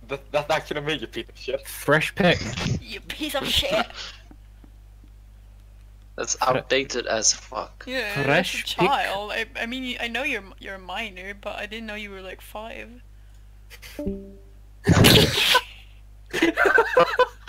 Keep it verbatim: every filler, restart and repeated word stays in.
That, that's actually me, you piece of shit. Fresh pick. You piece of shit. That's outdated as fuck. Yeah, Fresh that's a pick. child. I, I mean, I know you're you're a minor, but I didn't know you were like five.